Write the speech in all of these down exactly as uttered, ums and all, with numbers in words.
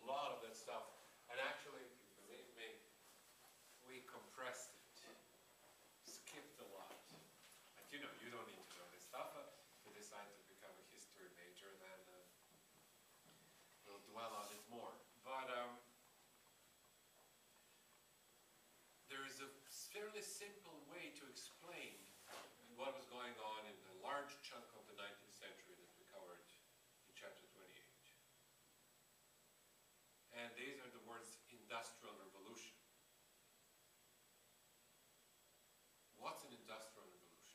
lot of that stuff. And actually, if you believe me, we compressed it, skipped a lot. But you know, you don't need to know this stuff. Uh, if you decide to become a history major, then uh, we'll dwell on it more. But um, there is a fairly simple way to explain what was going on in a large chunk of the nineteenth century that we covered in chapter twenty-eight. And these are the words industrial revolution. What's an industrial revolution?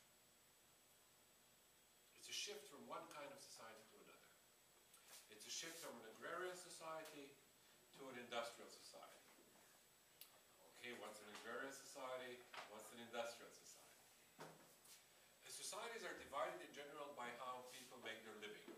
It's a shift from one kind of society to another. It's a shift from an agrarian society to an industrial society. Okay, what's an agrarian society? What's an industrial society? The societies are divided in general by how people make their living.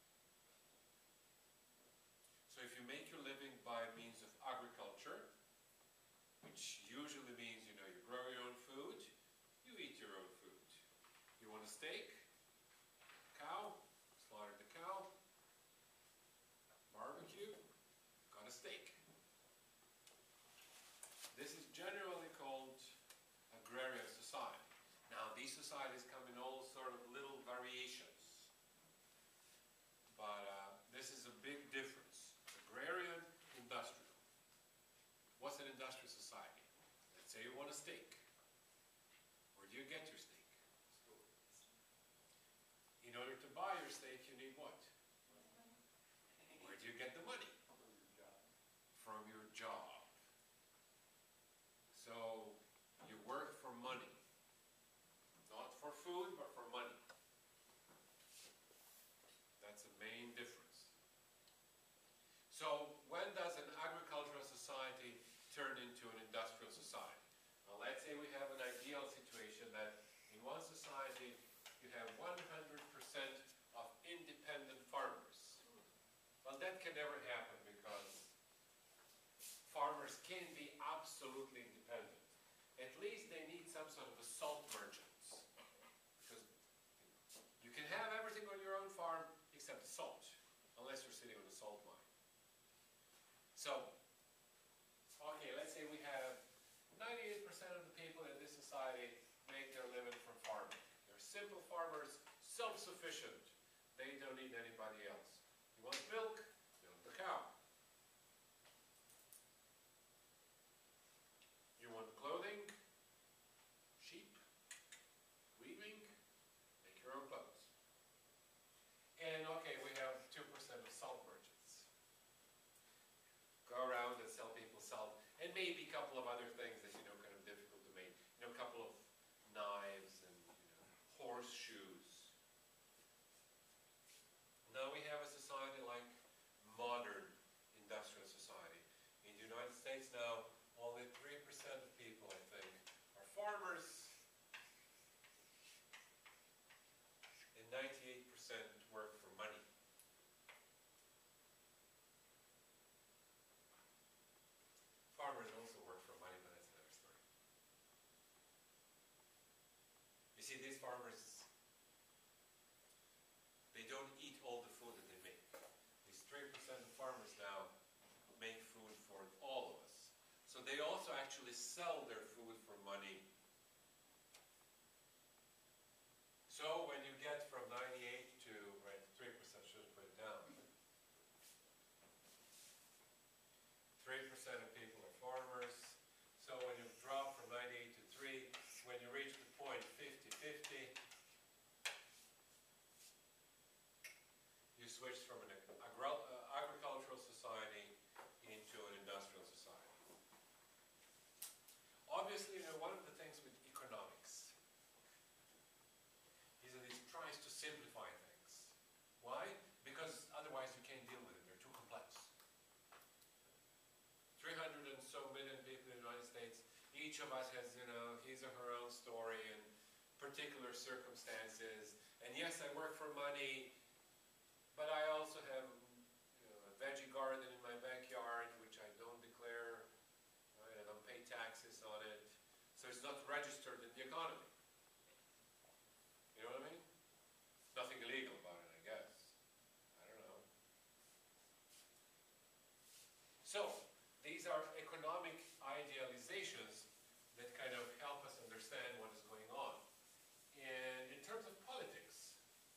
So if you make your living by means of agriculture, which usually means, you know, you grow your own food, you eat your own food. You want a steak? Cow? Slaughter the cow. Barbecue? Got a steak. This is generally called agrarian society. Now, these societies come in all sort of little variations. But uh, this is a big difference. Agrarian, industrial. What's an industrial society? Let's say you want a steak. Where do you get your steak? In order to buy your steak, you need what? Where do you get the money? From your job. So, you work for money. Not for food, but for money. That's the main difference. So, when does an agricultural society turn into an industrial society? Well, let's say we have an ideal situation that in one society you have one hundred percent of independent farmers. Well, that can never happen because farmers can be absolutely independent. At least they need some sort of a salt merchants. Because you can have everything on your own farm except the salt, unless you're sitting on a salt mine. So, okay, let's say we have ninety-eight percent of the people in this society make their living from farming. They're simple farmers, self-sufficient. They don't need anybody else. You want milk? Milk the cow. You want clothing? Sheep? Weaving? Make your own clothes. And okay, we have two percent of salt merchants. Go around and sell people salt, and maybe a couple of other things that, you know, kind of difficult to make. You know, a couple of knives and, you know, horseshoes. Now we have a society like modern industrial society. In the United States now, only three percent of people, I think, are farmers, and ninety-eight percent work for money. Farmers also work for money, but that's another story. You see, these farmers, they don't eat all the food that they make. These three percent of farmers now make food for all of us. So they also actually sell their food for money. So when you get from ninety-eight to, right, three percent, should have put it down. three percent of people are farmers. So when you drop from ninety-eight to three, when you reach the point fifty fifty, you switch from an agri uh, agricultural society into an industrial society. Obviously, you know, one of the things with economics is that it tries to simplify things. Why? Because otherwise you can't deal with it. They're too complex. three hundred and so million people in the United States, each of us has, you know, his or her own story and particular circumstances. And yes, I work for money, but I also have, you know, a veggie garden in my backyard, which I don't declare, right? I don't pay taxes on it. So it's not registered in the economy. You know what I mean? Nothing illegal about it, I guess. I don't know. economic idealizations that kind of help us understand what is going on. And in terms of politics,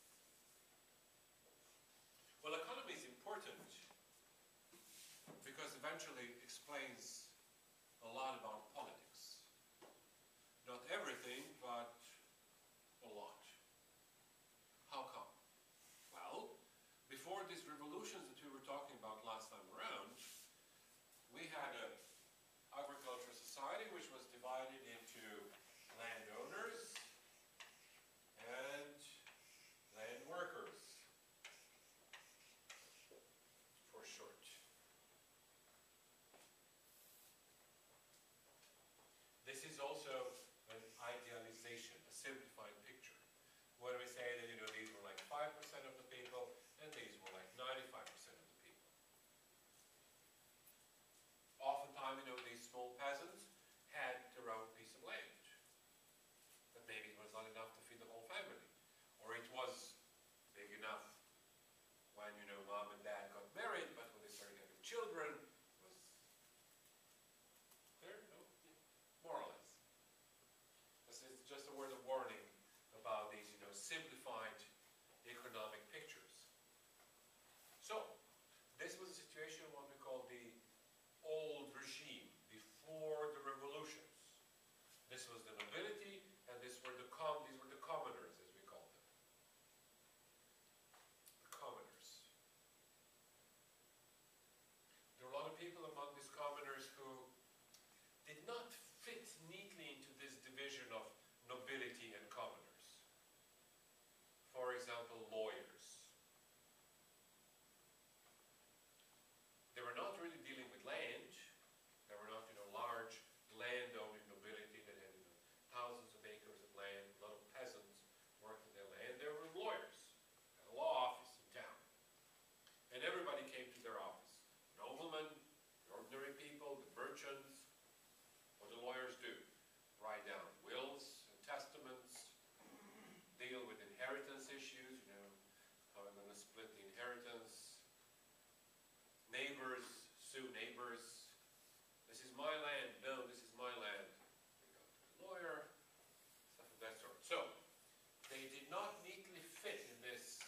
well, economy is important because eventually explains a lot about politics. Not everything, but a lot. How come? Well, before these revolutions that we were talking about last time around, we had an agricultural society which was divided into landowners and land workers, for short. This is also an idealization, a simplified picture. When we say that, you know, these were like five percent of the people and these were like ninety-five percent of the people. Oftentimes, you know, these small peasants had their own piece of land. But maybe it was not enough to feed the whole family. Or it was big enough when, you know, mom and dad got married, but when they started having children, it was clear? No? Yeah. More or less. This is just a word of warning about these, you know, simplified economic pictures. So, this was a situation what we call the old regime, before the revolutions. This was the nobility, and this were the com these were the commoners, as we called them. The commoners. There were a lot of people among these commoners who did not fit neatly into this division of nobility and commoners. For example, lawyers. They were not really dealing with land. They were not, you know, large land-owning nobility that had, you know, thousands of acres of land, a lot of peasants working their land. They were lawyers, had a law office in town. And everybody came to their office. Noblemen, the ordinary people, the merchants. What do lawyers do? Write down wills and testaments, deal with inheritance issues, you know, how we're going to split the inheritance. Neighbors sue neighbors. This is my land. No, this is my land. They go to the lawyer, stuff of that sort. So, they did not neatly fit in this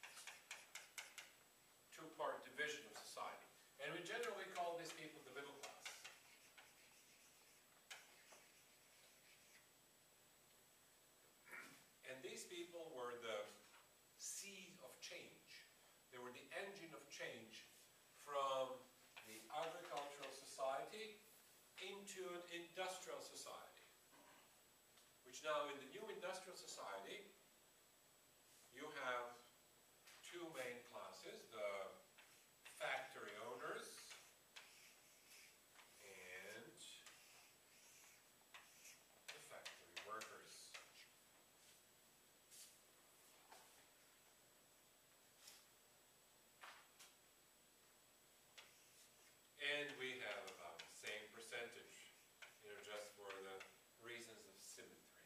two-part division of society. And we generally call these people the middle class. And these people were the seed of change. They were the engine of change from the agricultural society into an industrial society. Which now, in the new industrial society, you have two main classes, the factory owners and the factory workers. And we have about the same percentage, you know, just for the reasons of symmetry.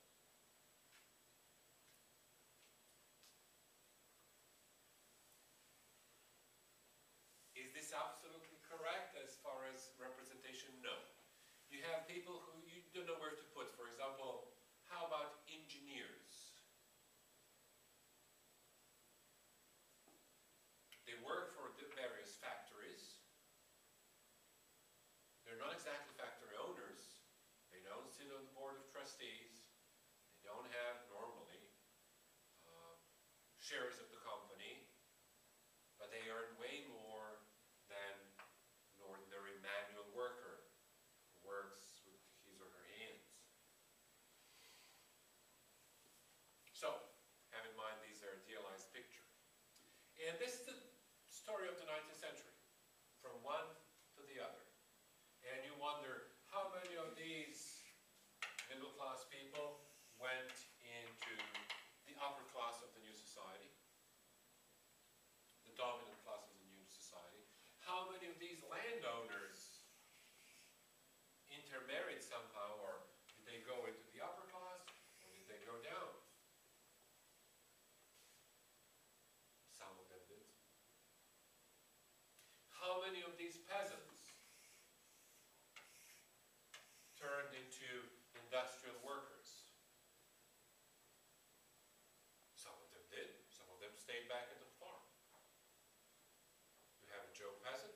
Is this absolutely correct as far as representation? No. You have people who you don't know where to put. For example, how about engineers? They work for the various factories. They're not exactly factory owners. They don't sit on the board of trustees. They don't have, normally, uh, shares of the company. But they earn way more than an ordinary manual worker who works with his or her hands. So, have in mind these are idealized picture. And this is the story of the nineteenth century, from one to the other. And you wonder, how many of these middle class people went into the upper class of the new society? The dominant class of the new society. How many of these landowners intermarried somehow, or did they go into the upper class, or did they go down? Some of them did. How many of these peasants industrial workers. Some of them did, some of them stayed back at the farm. You have a Joe Peasant,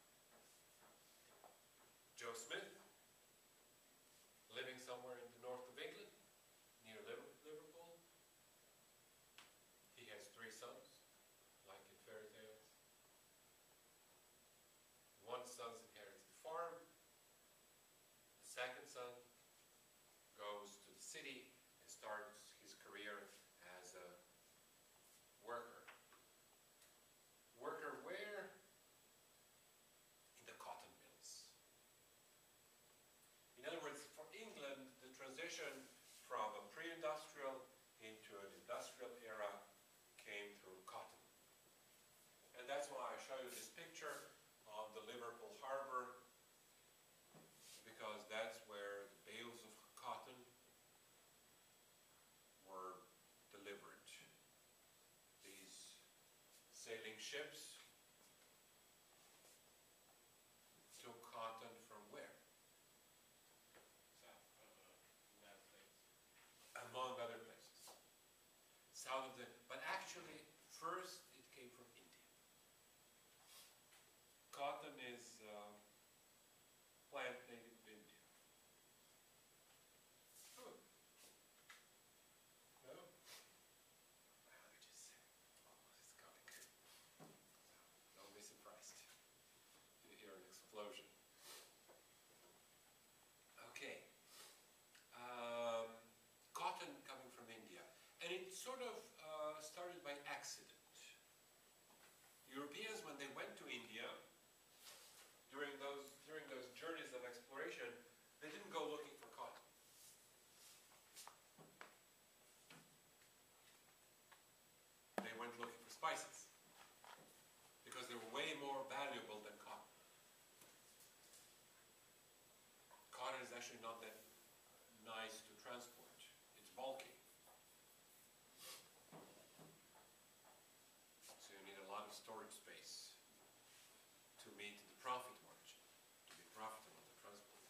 Joe Smith, living somewhere in the north of England, near Liverpool. He has three sons, like in fairy tales. One son inherits the farm. The second son goes to the city and starts his career as a worker. Worker where? In the cotton mills. In other words, for England, the transition from a pre-industrial into an industrial era came through cotton. And that's why I show you this picture of the Liverpool harbor, because that's where the bales of cotton were delivered. These sailing ships took cotton from where? South, uh, United States. Among other places. South of the, but actually, first it came from India. Cotton is uh, plant native to India. Oh. No? Well, it just almost is coming. So, don't be surprised. You hear an explosion. Okay. Um, cotton coming from India. And it sort of uh, started by accident. Europeans, when they went to India, during those, during those journeys of exploration, they didn't go looking for cotton. They went looking for spices, because they were way more valuable than cotton. Cotton is actually not that nice to transport. It's bulky. So you need a lot of storage space to meet the profit margin, to be profitable to transport.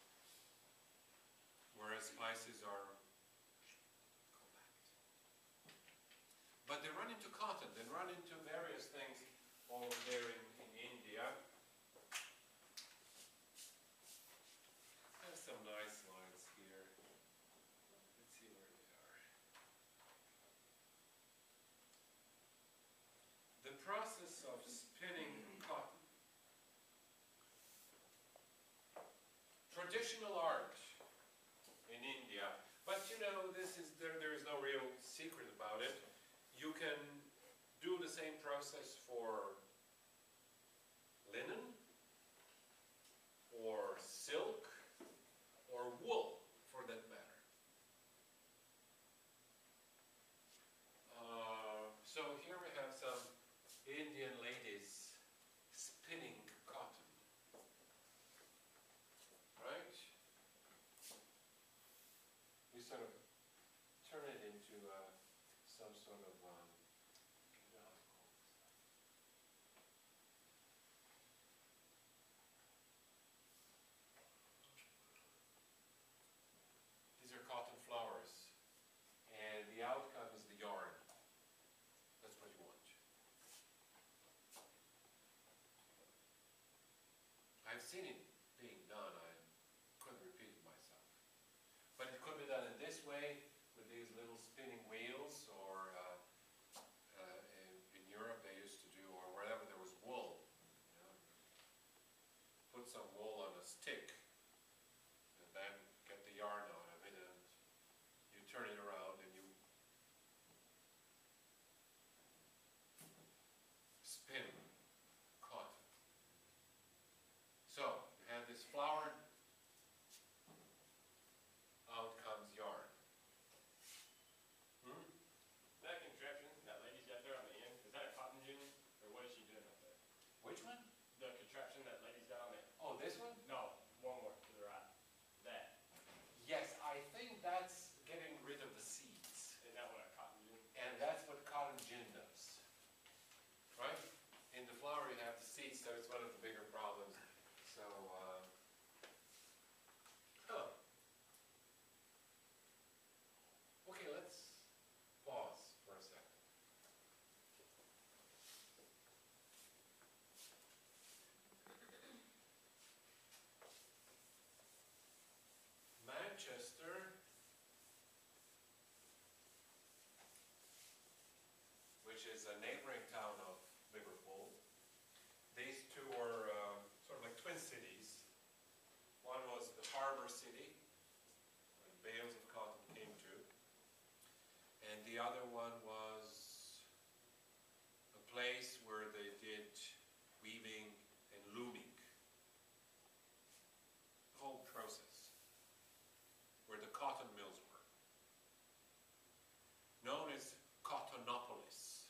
Whereas spices are compact. But they run into cotton, they run into various things over there in, in India. There's some nice lines here. Let's see where they are. The process of spinning cotton. Traditional art in India, but you know, this is there, there is no real secret about it. You can do the same process for linen, or silk, or wool, for that matter. Uh, so here we have some Indian ladies spinning cotton. Right? We sort of turn it into uh, some sort of, um, you know how to call this stuff. These are cotton flowers, and the outcome is the yarn. That's what you want. I've seen it being done. I couldn't repeat it myself. But it could be done in this way, with these little spinning wheels, or uh, uh, in, in Europe they used to do, or wherever there was wool. You know, put some wool on a stick, and then get the yarn out of it, and you turn it around, and you spin cotton. So, you have this flower, out comes yarn. neighboring town of Liverpool. These two were um, sort of like twin cities. One was the harbor city, where bales of cotton came to, and the other one was a place where they did weaving and looming. The whole process, where the cotton mills were, known as Cottonopolis.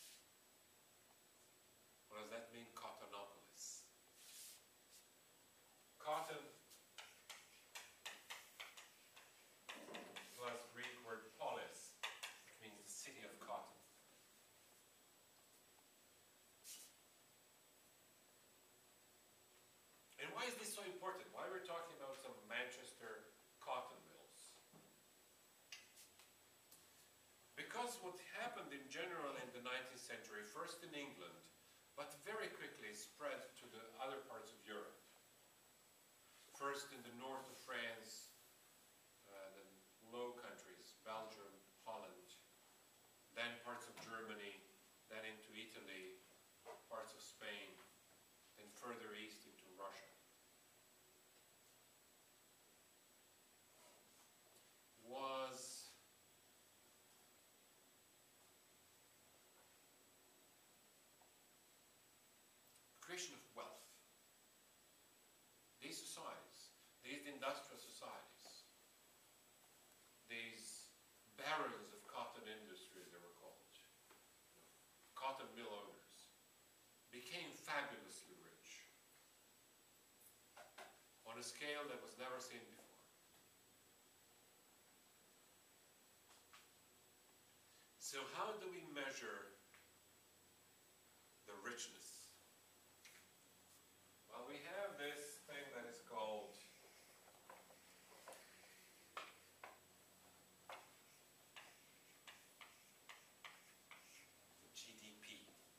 What does that mean, Cottonopolis? Cotton plus Greek word polis, which means the city of cotton. And why is this so important? Why we're talking about some Manchester cotton mills? Because what happened in general in the nineteenth century, first in England, but very quickly spread to the other parts of Europe. First in the north of France, uh, the Low Countries, Belgium, Holland, then parts of Germany, then into Italy, parts of Spain, then further east into Russia. Was creation of wealth. These societies, these industrial societies, these barons of cotton industry, they were called, you know, cotton mill owners, became fabulously rich on a scale that was never seen before. So how do we measure the richness? Well, we have this thing that is called G D P,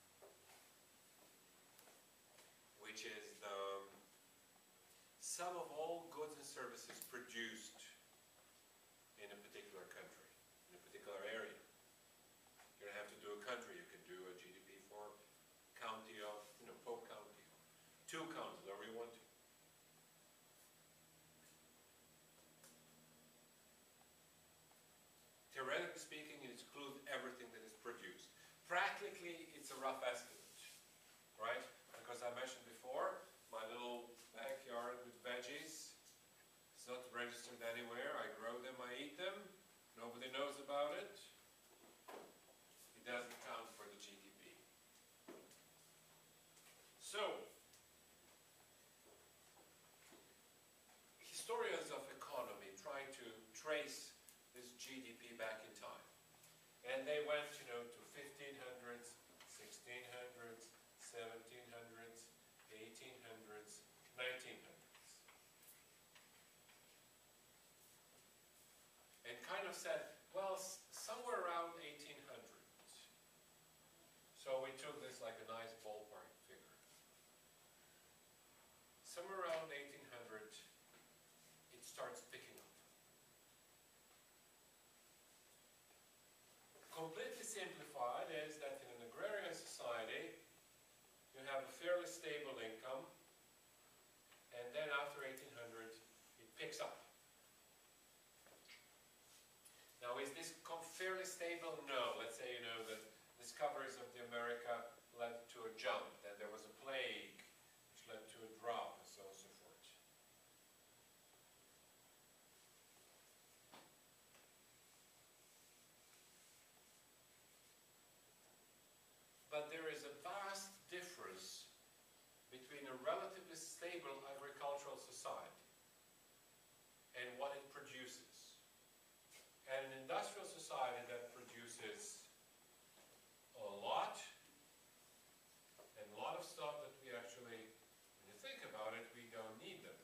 which is the sum of all goods and services produced in a particular country, in a particular area. You don't have to do a country, you can do a G D P for county of, you know, Polk County, two counties, whatever you want to. Theoretically speaking, it excludes everything that is produced. Practically, it's a rough estimate, right? Because I mentioned before, my little backyard with veggies, it's not registered anywhere. I grow them, I eat them. Nobody knows about it. It doesn't count for the G D P. So, historians of economy trying to trace this G D P back in time. And they went, you know, to fifteen hundreds, sixteen hundreds, seventeen hundreds, eighteen hundreds, nineteen hundreds. And kind of said, well, somewhere around eighteen hundred. So we took this like a nice ballpark figure. Somewhere around eighteen hundred, it starts picking up. Completely simplified is that in an agrarian society, you have a fairly stable income, and then after eighteen hundred, it picks up. Now, is this fairly stable? No. Let's say, you know, the discoveries of the America led to a jump, then there was a plague, which led to a drop, and so on and so forth. But there is a vast difference between a relatively stable agricultural society and what it produces, and an industrial society that produces a lot, and a lot of stuff that we actually, when you think about it, we don't need them.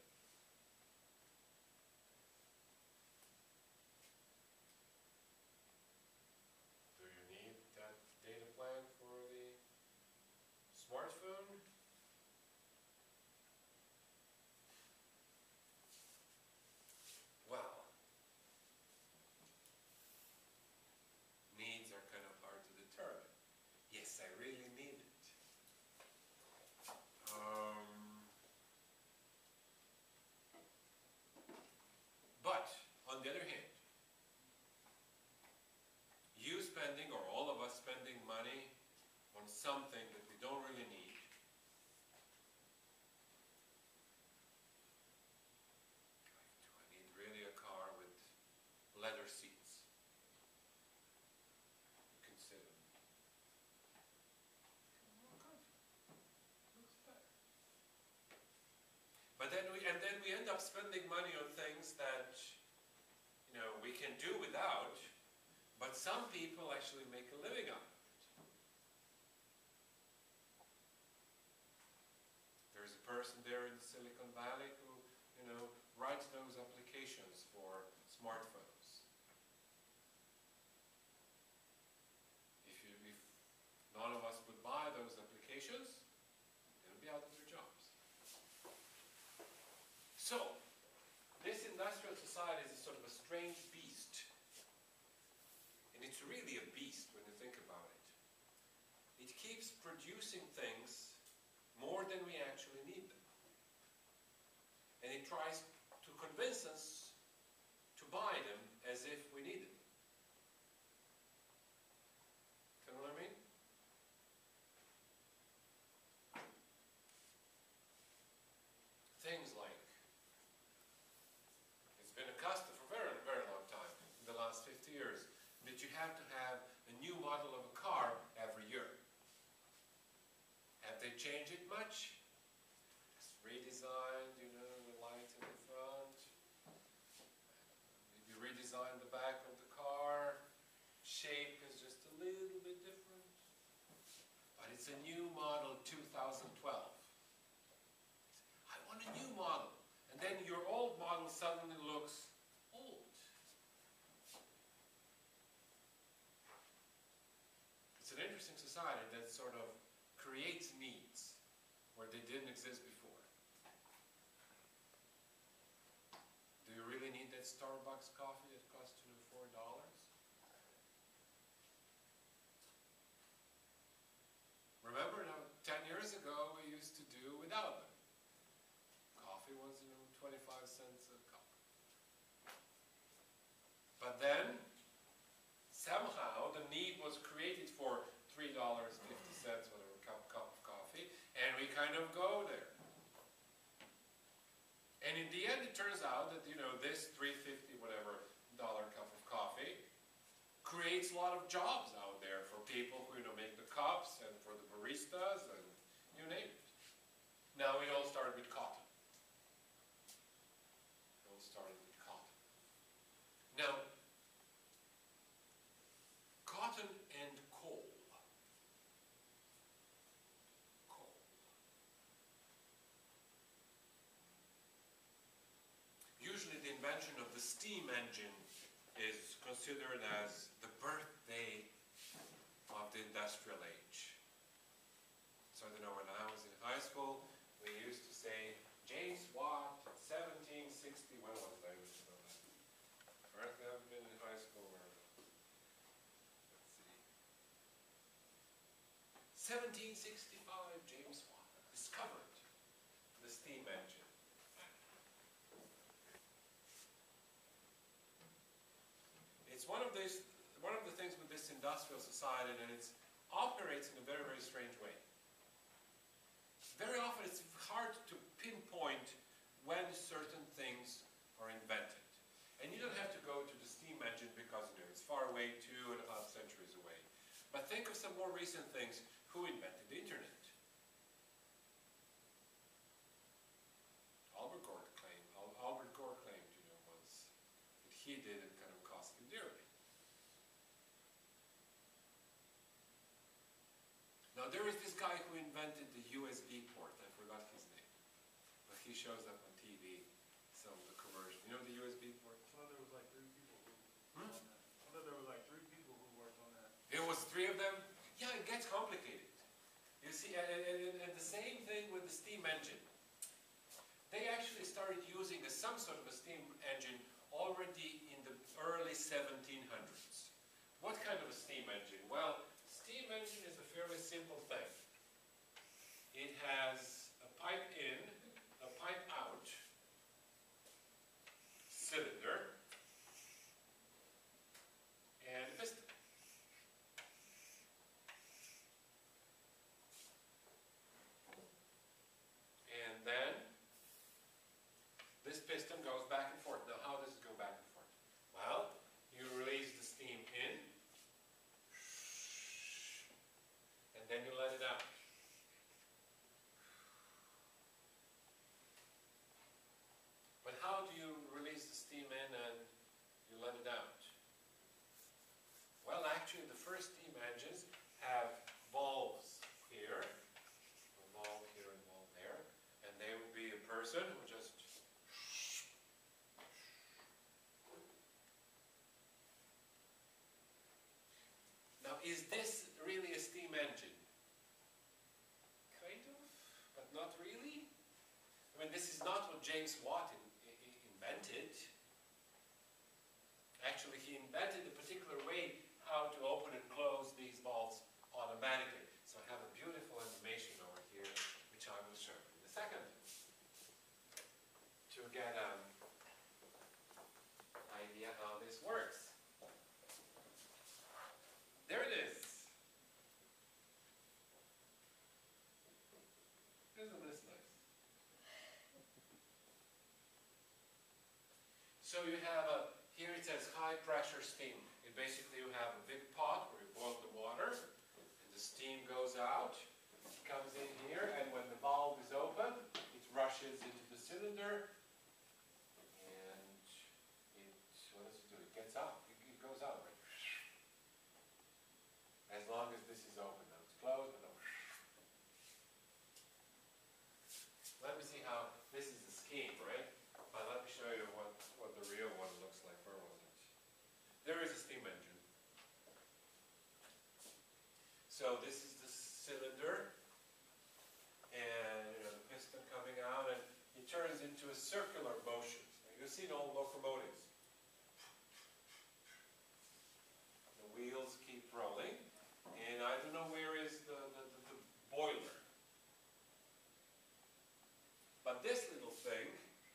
Do you need that data plan for the smartphone? Well, needs are something that we don't really need. Do I need really a car with leather seats? Consider. Looks better. But then we, and then we end up spending money on things that, you know, we can do without, but some people actually make a living out of it. There's a person there in Silicon Valley who, you know, writes those applications for smartphones. If, you, if none of us would buy those applications, they would be out of their jobs. So, this industrial society is a sort of a strange beast. And it's really a beast when you think about it. It keeps producing things more than we actually need them. And it tries to convince us to buy them as if we need them. You know what I mean? Things like, it's been a custom for a very, very long time, in the last fifty years, that you have to have a new model of a car every year. Have they changed it much? It's redesigned, you know, the light in the front. Maybe redesigned the back of the car. Shape is just a little bit different. But it's a new model two thousand twelve. I want a new model. And then your old model suddenly looks old. It's an interesting society that sort of creates needs where they didn't exist before. Do you really need that Starbucks coffee that costs you four dollars? Remember, now, ten years ago, we used to do without them. Coffee was, you know, twenty-five cents a cup. But then, somehow, the need was created for three dollars and fifty cents, whatever, cup, cup of coffee, and we kind of go there. And in the end, it turns out that, you know, this three fifty, whatever, dollar cup of coffee creates a lot of jobs out there for people who, you know, make the cups and for the baristas and you name it. Now, it all started with cotton. It all started with cotton. Now, cotton and coal. Coal. Usually the invention of the steam engine is considered as the birthday of the industrial age. So I don't know, when I was in high school, we used to say, James Watt, seventeen sixty, when was that? I used to know that. Correct, I haven't been in high school. Or, let's see. seventeen sixty-five, James Watt discovered the steam engine. It's one of these, one of the things with this industrial society, that it operates in a very, very strange way. Very often it's hard to pinpoint when certain things are invented. And you don't have to go to the steam engine because, you know, it's far away, two and a half centuries away. But think of some more recent things. Who invented the internet? Albert Gore claimed, Albert Gore claimed, you know, once that he did it kind of cost him dearly. Now there is this guy who invented the U S B port. I forgot his name, but he shows up on T V. Some of the conversion. You know the U S B port? I thought there was like three people who Hmm? worked on that. I thought there was like three people who worked on that. It was three of them. Yeah, it gets complicated. You see, and, and, and the same thing with the steam engine. They actually started using a, some sort of a steam engine already in the early seventeen hundreds. What kind of a steam engine? Well, steam engine is a fairly simple thing. It has a pipe in, a pipe out, cylinder, and a piston. is this really a steam engine? Kind of, but not really. I mean, this is not what James Watt in, in, invented. Actually, he invented a particular way how to open and close these valves automatically. So I have a beautiful animation over here, which I will show you in a second. To get an idea how this works. There it is. Isn't this nice? So you have a, here it says high pressure steam. It basically you have a big pot where you boil the water, and the steam goes out, it comes in here, and when the valve is open, it rushes into the cylinder, and it, what does it do? It gets out, it, it goes out, right? As long as this is open. Now it's closed, but no. Let me see how, this is the scheme, right? But let me show you what, what the real one looks like. Where was it? There is a steam engine. So this is the cylinder, and you know, the piston coming out, and it turns into a circular motion. You've seen old locomotives. The wheels keep rolling. And I don't know where is the, the, the, the boiler. But this little thing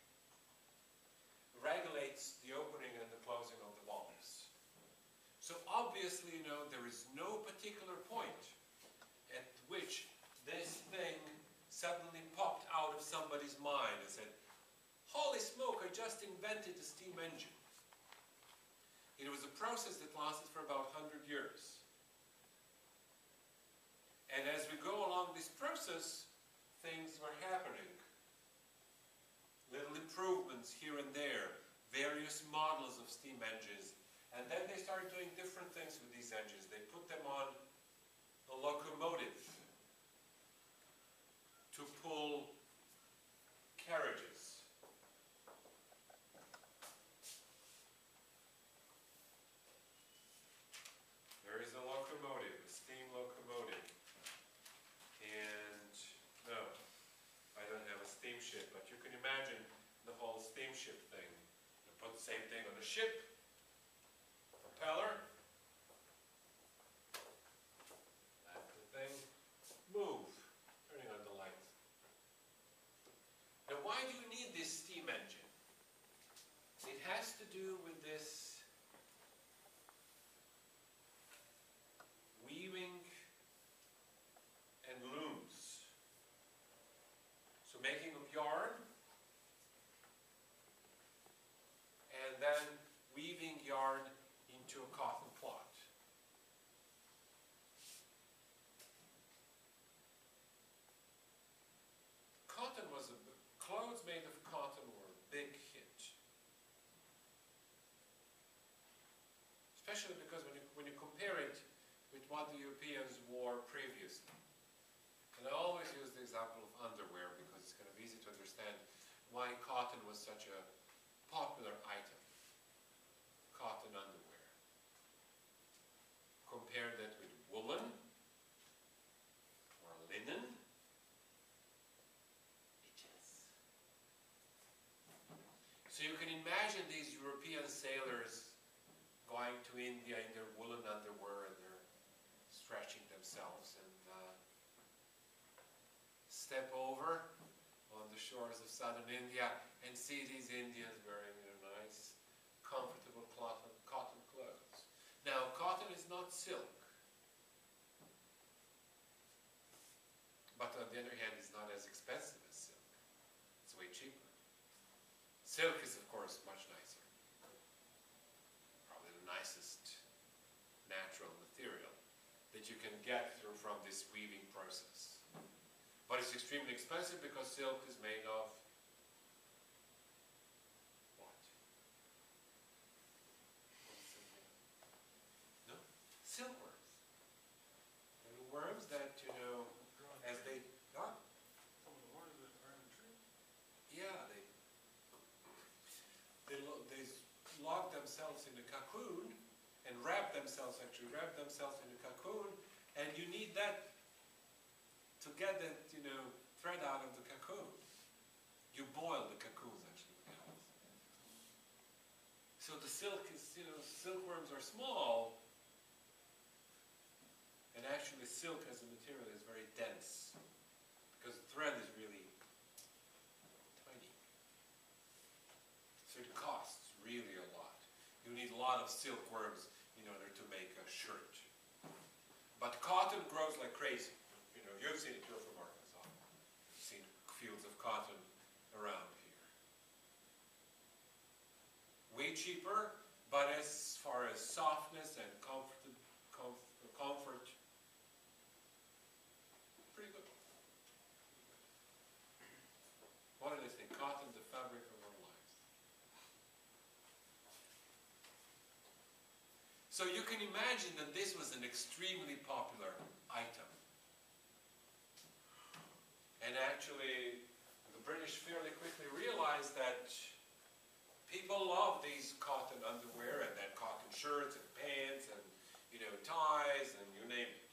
regulates the opening and the closing of the valves. So obviously, you know, there is no particular point at which this thing suddenly popped out of somebody's mind and said, holy smoke, I just invented a steam engine. It was a process that lasted for about one hundred years. And as we go along this process, things were happening. Little improvements here and there, various models of steam engines. And then they started doing different things with these engines. They put them on a locomotive to pull carriages. There is a locomotive, a steam locomotive. And no, I don't have a steamship, but you can imagine the whole steamship thing. You put the same thing on a ship, propeller, let the thing move, turning on the light. Now why do you need this steam engine? It has to do with this weaving and looms. So making of yarn and then weaving yarn into a cotton cloth. Cotton was a, clothes made of cotton were a big hit. Especially because when you, when you compare it with what the Europeans wore previously. And I always use the example of underwear because it's kind of easy to understand why cotton was such a popular item. Cotton underwear. Compare that with woolen or linen. Itches. So you can imagine these European sailors going to India in their woolen underwear and they're stretching themselves and uh, step over on the shores of southern India and see these Indians wearing you know, nice, comfortable cotton, cotton clothes. Now, cotton is not silk, but on the other hand, it's not as expensive as silk. It's way cheaper. Silk is, of course, much nicer. Probably the nicest natural material that you can get through from this weaving process. But it's extremely expensive because silk is made of what? No? Silkworms. Little worms that, you know, as they... Huh? Some of the worms that are in the tree? Yeah, they... They, lo they lock themselves in a cocoon, and wrap themselves, actually wrap themselves in a cocoon, and you need that to get that, you know, thread out of the cocoon. You boil the cocoons, actually. So the silk is, you know, silkworms are small, and actually silk as a material is very dense, because the thread is really tiny. So it costs really a lot. You need a lot of silkworms in order to make a shirt. But cotton grows like crazy. You know, you've seen it, you're from Arkansas. You've seen fields of cotton around here. Way cheaper, but as far as softness and comfort, comfort, comfort pretty good. What do they think? Cotton, the fabric of our lives. So you can imagine that this was an extremely popular item. And actually, the British fairly quickly realized that people love these cotton underwear and then cotton shirts and pants and, you know, ties and you name it.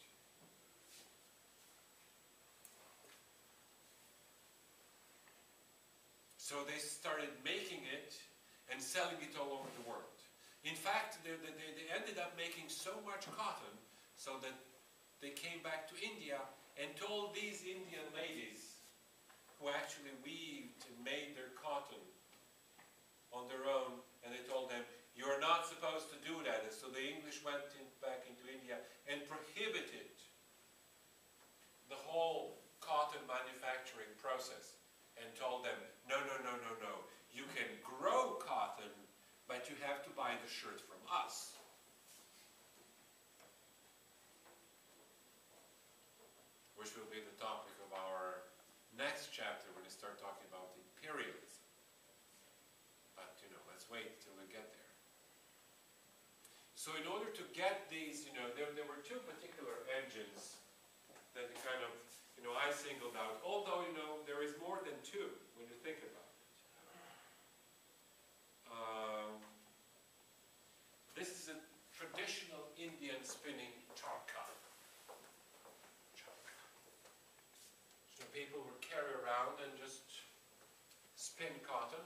So they started making it and selling it all over the world. In fact, they, they, they ended up making so much cotton so that they came back to India and told these Indian ladies who actually weaved and made their cotton on their own, and they told them, you're not supposed to do that. And so the English went in, back into India and prohibited the whole cotton manufacturing process and told them, no, no, no, no, no. You can grow cotton, but you have to buy the shirt from us. Which will be the topic of our next chapter when we start talking about imperialism. But, you know, let's wait till we get there. So in order to get these, you know, there, there were two particular engines that kind of, you know, I singled out. Although, you know, there is more than two when you think about it. Um, this is a traditional Indian spinning charkha. Charkha. So people would carry around and just spin cotton.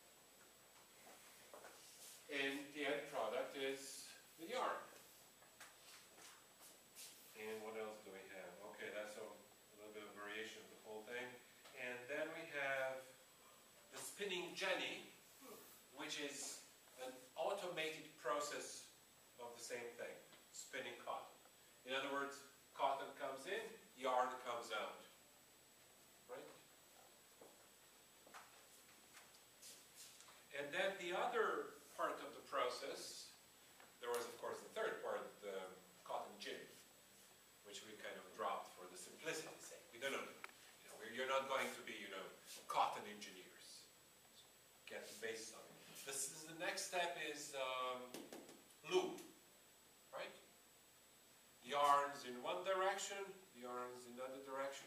And the end product is the yarn. And what else do we have? Okay, that's a, a little bit of variation of the whole thing. And then we have the spinning jenny, which is an automated process of the same thing, spinning cotton. In other words, cotton comes in, yarn comes out. Right? And then the other part of the process, there was of course the third part, the cotton gin, which we kind of dropped for the simplicity's sake. We don't know, you know, we're, you're not going to be, you know, cotton engineers. Get the basis of it. This is the next step is um, loom, right? Yarns in one direction, yarns in another direction.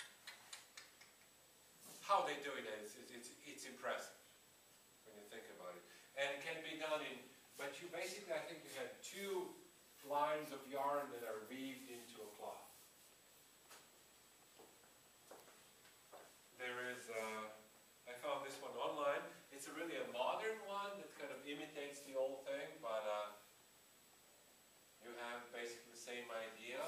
How they do it is, it's, it's, it's impressive when you think about it. And it can be done in, but you basically, I think you had two lines of yarn that are weaved into a cloth. There is, uh, I found this one online. It's a really a modern one that kind of imitates the old thing, but uh, you have basically the same idea.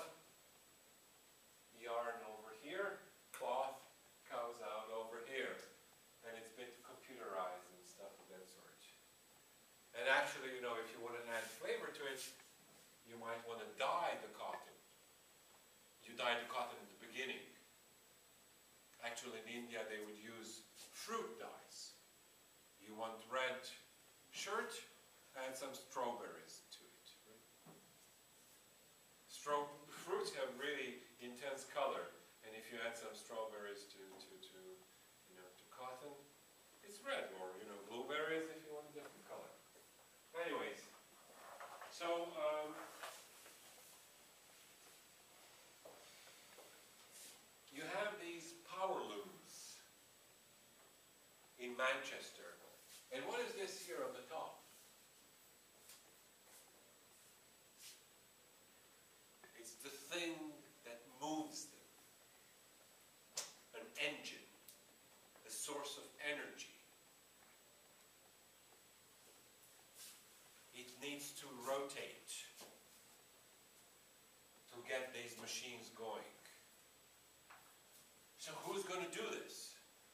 Yarn over here, cloth comes out over here. And it's been computerized and stuff of that sort. And actually, you know, if you want to add flavor to it, you might want to dye the cotton. You dye the cotton at the beginning. Actually, in India, they would use fruit dyes. You want red shirt, add some strawberries to it. Right? Straw fruits have really intense color, and if you add some strawberries to, to, to, you know, to cotton, it's red, or, you know, blueberries if you want a different color. Anyways, so, um, you have these power looms in Manchester. And what is this here on the top? to rotate to get these machines going. So who's going to do this?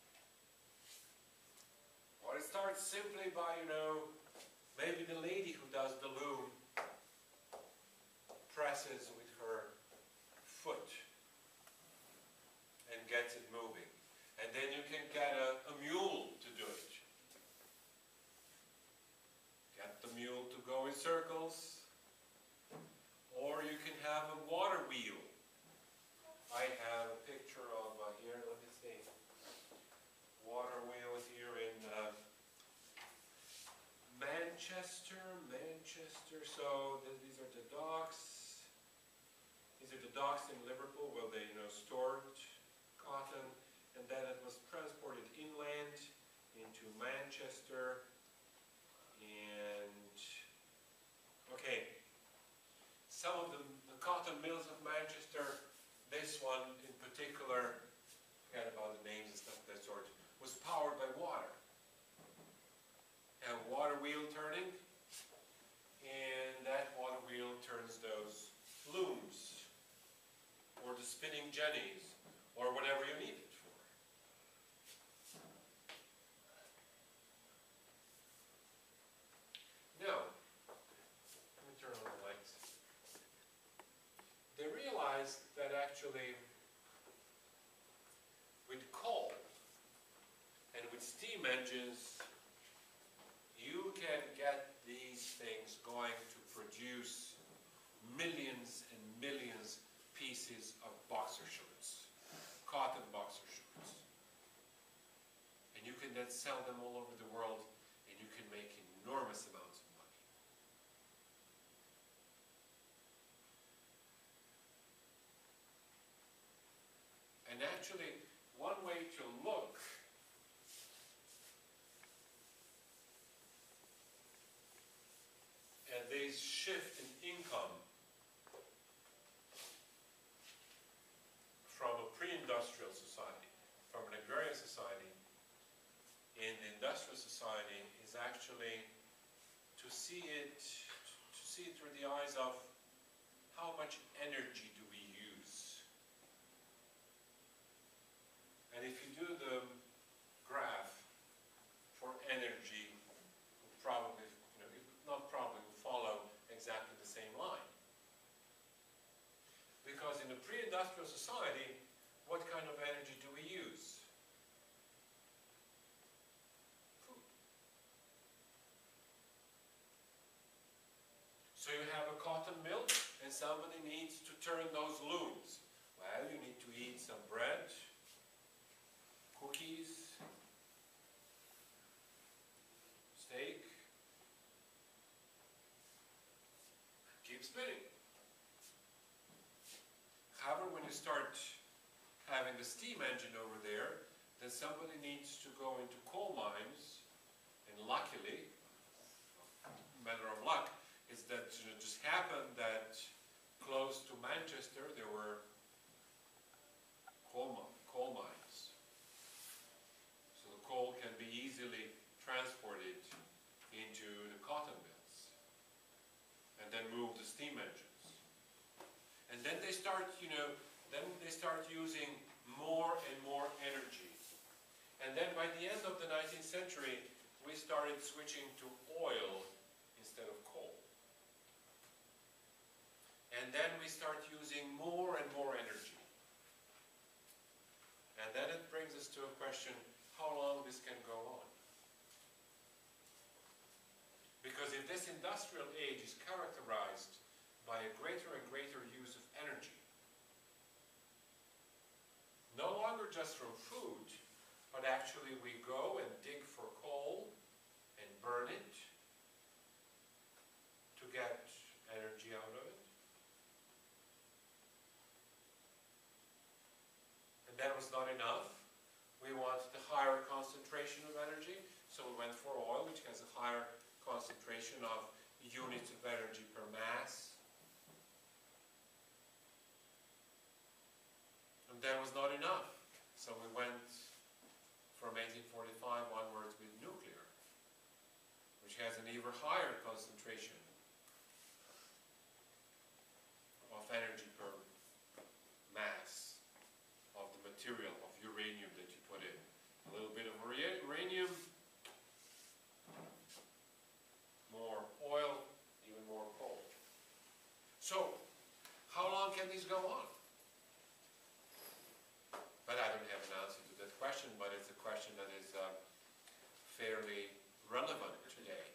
Well, it starts simply by, you know, maybe the lady who does the loom presses with her foot and gets it moving. And then you can get a, a mule to do it. Get the mule to go in circles. Or you can have a water wheel. I have a picture of, uh, here, let me see, water wheel here in uh, Manchester, Manchester, so th these are the docks. These are the docks in Liverpool where they, you know, stored cotton, and then it was transported inland into Manchester, and, okay, some of the, the cotton mills of Manchester, this one in particular, I forgot about the names and stuff of that sort, was powered by water. A water wheel turning, and that water wheel turns those looms, or the spinning jennies, or whatever you need it for. Now, let me turn on the lights. They realized that actually with coal and with steam engines, you can get these things going to produce millions and millions pieces of boxer shorts, cotton boxer shorts. And you can then sell them all over the world, and you can make enormous amounts of money. And actually, one way to look at this shift in income from a pre-industrial society, from an agrarian society, in the industrial society is actually to see it, to see it through the eyes of how much energy do we use. And if you do the graph for energy, probably, you know, not probably, will follow exactly the same line. Because in a pre-industrial society, what kind of energy do we use? Food. So you have a cotton mill, and somebody needs to turn those looms. Well, you need to eat some bread, cookies, steak, keep spinning. However, when you start having the steam engine over there, then somebody needs to go into coal mines, and luckily, matter of luck, is that it just happened that close to Manchester there were coal, coal mines. So the coal can be easily transported into the cotton mills and then move the steam engines. And then they start, you know, then they start using more and more energy. And then by the end of the nineteenth century, we started switching to oil instead of coal. And then we start using more and more energy. And then it brings us to a question, how long this can go on? Because if this industrial age is characterized by a greater and greater use of energy, no longer just from food, but actually we go and dig for coal and burn it to get energy out of it. And that was not enough. We wanted a higher concentration of energy, so we went for oil, which has a higher concentration of units of energy per mass. And that was not enough. So we went from eighteen forty-five onwards with nuclear, which has an even higher concentration energy per mass of the material, of uranium that you put in. A little bit of ura- uranium, more oil, even more coal. So, how long can these go on? But I don't have an answer to that question, but it's a question that is uh, fairly relevant today.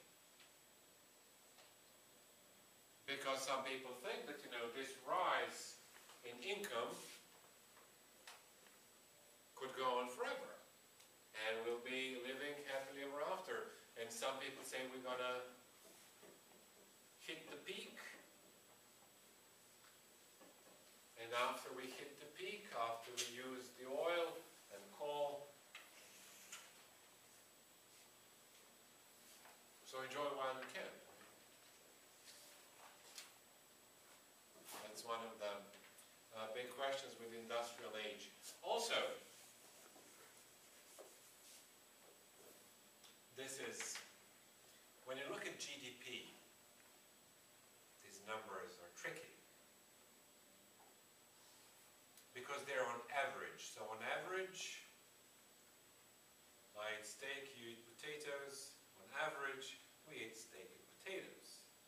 Because some people think that, you know, this rise in income could go on forever. And we'll be living happily ever after. And some people say we're gonna hit the peak. And after we hit the peak, after we use the oil and coal, so enjoy while you can. That's one of the uh, big questions with the industrial age. Also, this is, when you look at G D P, these numbers are tricky. Because they're on average. So on average, I eat steak, you eat potatoes. On average, we eat steak and potatoes.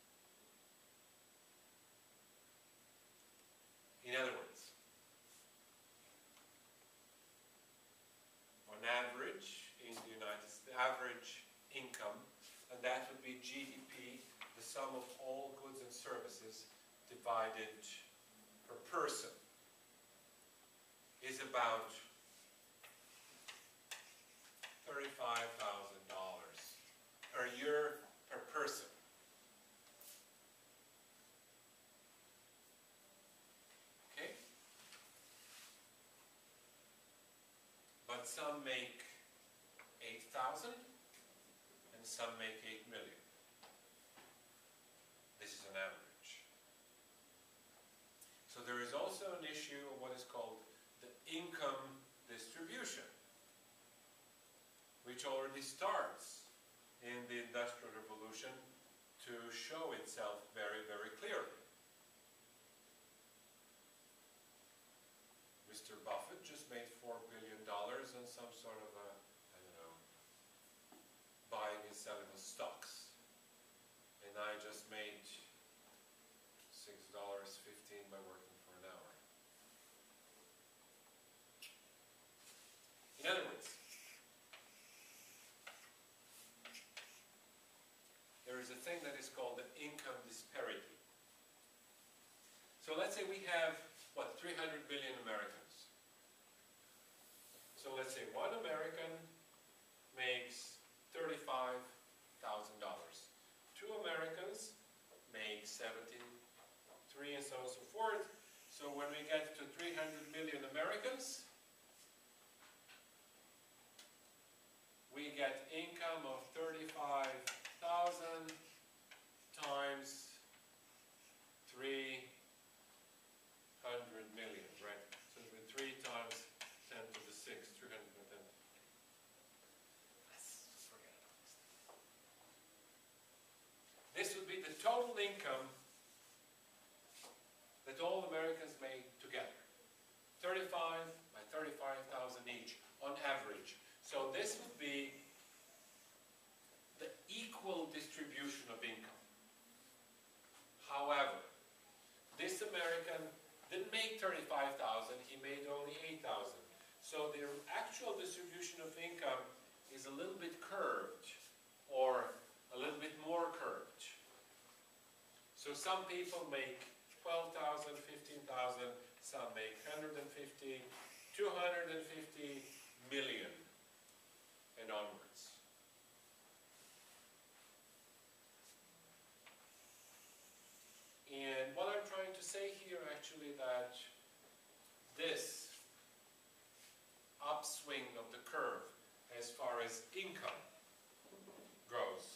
In other words, on average, in the United States, average income, and that would be G D P, the sum of all goods and services divided per person, is about thirty-five thousand dollars per year per person. Okay? But some make eight thousand and some make eight million. This is an average. So there is also an issue of what is called the income distribution, which already starts in the Industrial Revolution to show itself very, very clearly. Mister Buffett just made four billion dollars on some sort of a, I don't know, buying and selling of stocks. And I just made six dollars and fifteen cents by working for an hour. In other words, there is a thing that is called the income disparity. So let's say we have, what, three hundred billion Americans. So let's say one American makes thirty-five thousand dollars. Two Americans make seventy-three, and so on and so forth. So when we get to three hundred million Americans, we get income of thirty-five thousand times three hundred million, right? So it's three times ten to the six, three hundred ten. Let's just forget about this. This would be the total income that all Americans make together. thirty-five by thirty-five thousand each, on average. So this would be the equal distribution of income. However, this American didn't make thirty-five thousand, he made only eight thousand. So the actual distribution of income is a little bit curved, or a little bit more curved. So some people make twelve thousand, fifteen thousand, some make one hundred fifty, two hundred fifty million, and onwards. And what I'm trying to say here actually that this upswing of the curve as far as income goes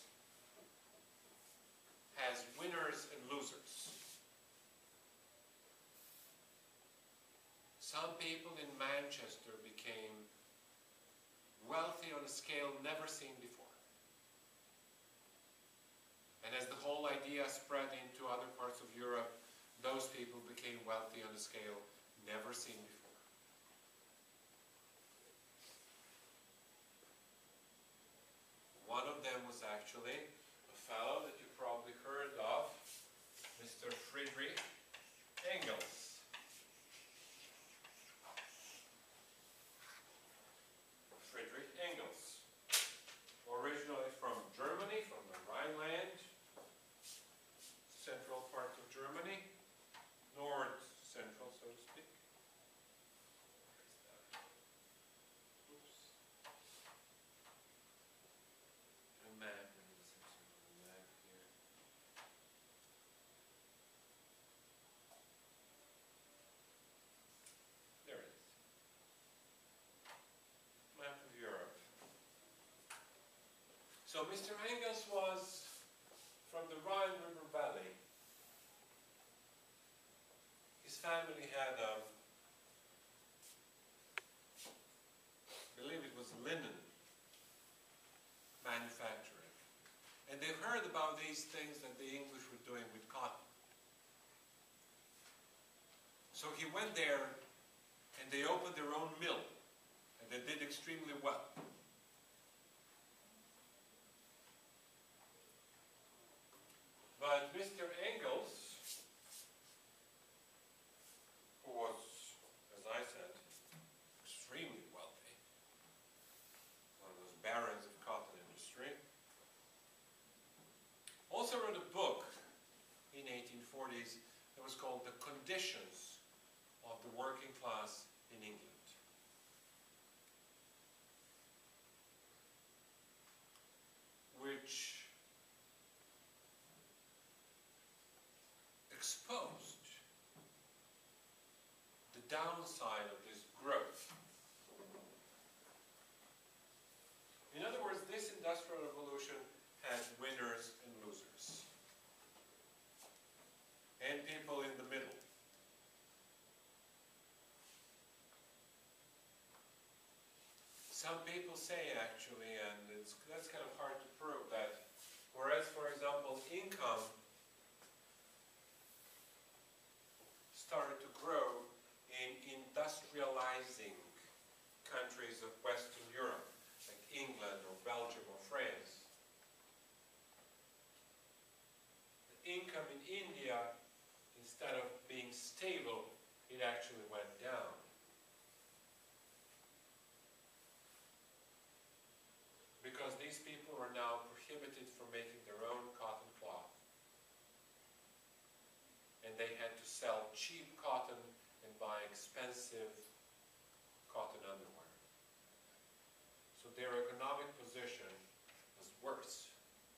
has winners and losers. Some people in Manchester became wealthy on a scale never seen before. And as the whole idea spread into other parts of Europe, those people became wealthy on a scale never seen before. One of them was actually a fellow that you probably heard of, Mister Friedrich Engels. Friedrich Engels, originally from Germany, from the Rhineland, central part of Germany, north central, so to speak. Oops. A map, let me see a map here. There it is. Map of Europe. So Mister Engels was from the Rhine River Valley. His family had, um, I believe it was linen manufacturing. And they've heard about these things that the English were doing with cotton. So he went there and they opened their own mill. And they did extremely well. But Mister Engels, who was, as I said, extremely wealthy, one of those barons of cotton industry, also wrote a book in eighteen forties that was called The Conditions of the Working Class in England. Which exposed the downside of this growth. In other words, this industrial revolution had winners and losers, and people in the middle. Some people say, actually, and it's, that's kind of hard to prove, that whereas, for example, income started to grow in industrializing countries of Western Europe, like England or Belgium or France. The income in India, instead of being stable, it actually went down. Because these people were now prohibited from making their own cotton cloth. And they had to sell cheap cotton and buy expensive cotton underwear. So their economic position was worse.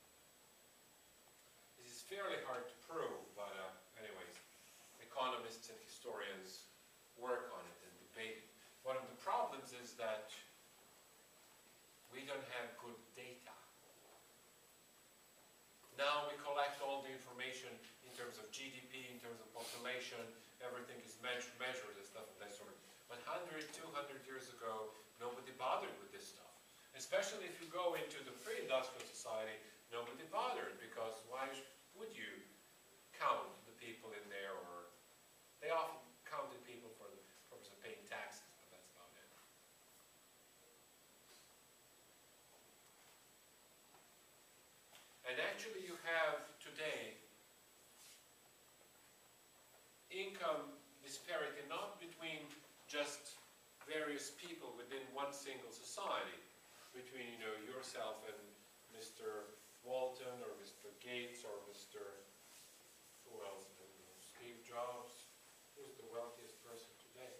This is fairly hard to prove, but uh, anyways, economists and historians work on it and debate it. One of the problems is that we don't have good data. Now we collect all the information in terms of G D P, in terms of population, everything is measured, measured and stuff of that sort. But one hundred, two hundred years ago, nobody bothered with this stuff. Especially if you go into the pre-industrial society, nobody bothered, because why would you count the people in there? Or they often counted people for the purpose of paying taxes, but that's about it. And actually you have today income disparity not between just various people within one single society, between, you know, yourself and Mister Walton or Mister Gates or Mister who else? I don't know, Steve Jobs. Who's the wealthiest person today?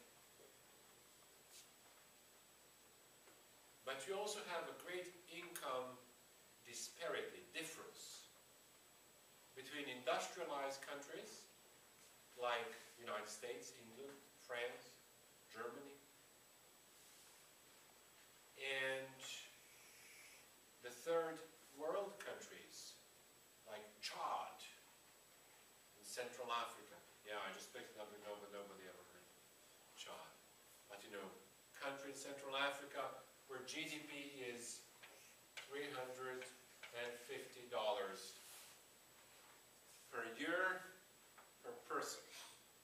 But you also have a great income disparity, difference between industrialized countries like United States, England, France, Germany, and the third world countries like Chad in Central Africa. Yeah, I just picked it up, but nobody ever heard of Chad. But you know, country in Central Africa where G D P is three hundred fifty dollars per year per person.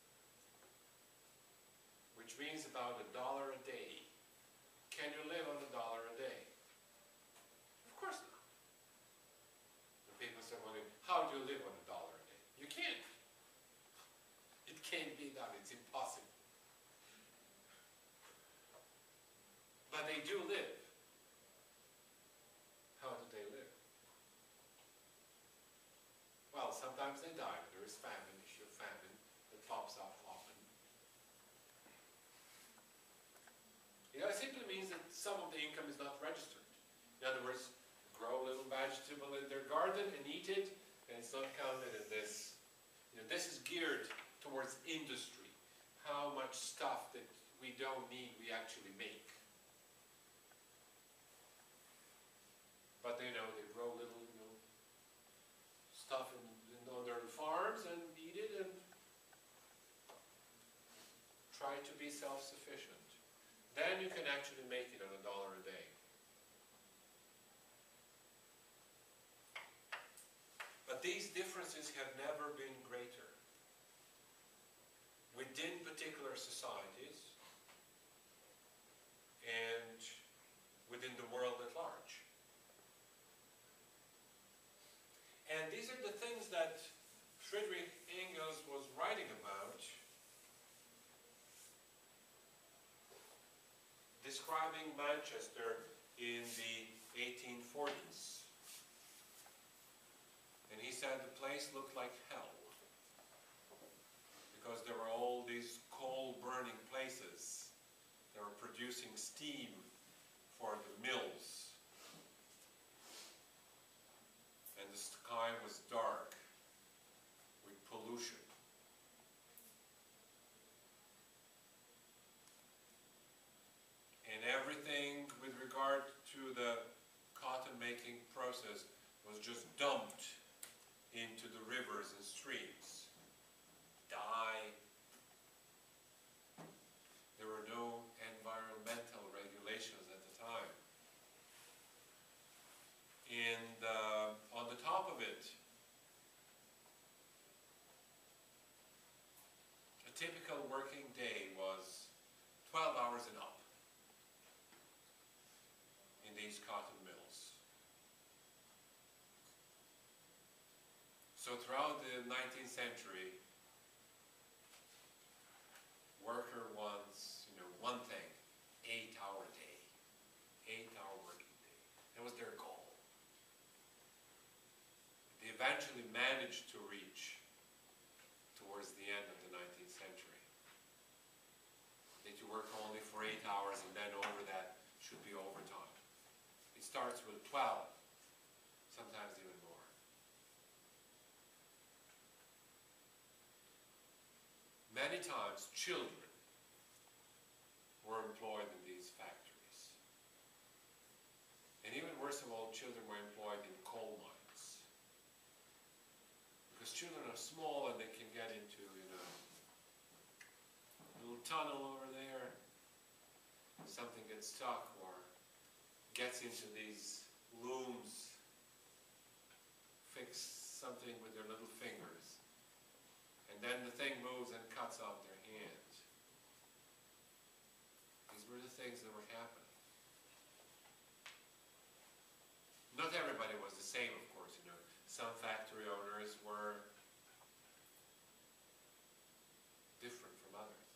about a dollar a day. Can you live on a dollar a day? Of course not. And people say, well, how do you live on a dollar a day? You can't. It can't be done. It's impossible. But they do live. How do they live? Well, sometimes they die. There is famine, issue of famine that pops up often. You know, it simply means that some of the income is not registered. In other words, grow a little vegetable in their garden and eat it, and it's not counted in this. You know, this is geared towards industry. How much stuff that we don't need we actually make. But you know, they grow little, you know, stuff in, in, on their farms and eat it and try to be self-sufficient. Then you can actually make it on a dollar a day. But these differences have never been greater within particular societies and within the world at large. And these are the things that Friedrich Engels was writing about, describing Manchester in the eighteen forties. And he said the place looked like hell because there were all these coal-burning places that were producing steam for the mills. And the sky was dark with pollution. And everything with regard to the cotton-making process was just dumped into the rivers and streams. Dye. There were no environmental regulations at the time. And uh, on the top of it, a typical working day was twelve hours and up in these cotton mills. So throughout the nineteenth century, worker wants, you know, one thing, eight hour day, eight hour working day. That was their goal. They eventually managed to reach towards the end of the nineteenth century. That you work only for eight hours and then over that should be overtime. It starts with twelve, sometimes even more. Many times children were employed in these factories. And even worse of all, children were employed in coal mines. Because children are small and they can get into, you know, a little tunnel over there. Something gets stuck or gets into these looms, fix something with their little fingers. And then the thing moves and cuts off their hand. These were the things that were happening. Not everybody was the same, of course, you know. Some factory owners were different from others.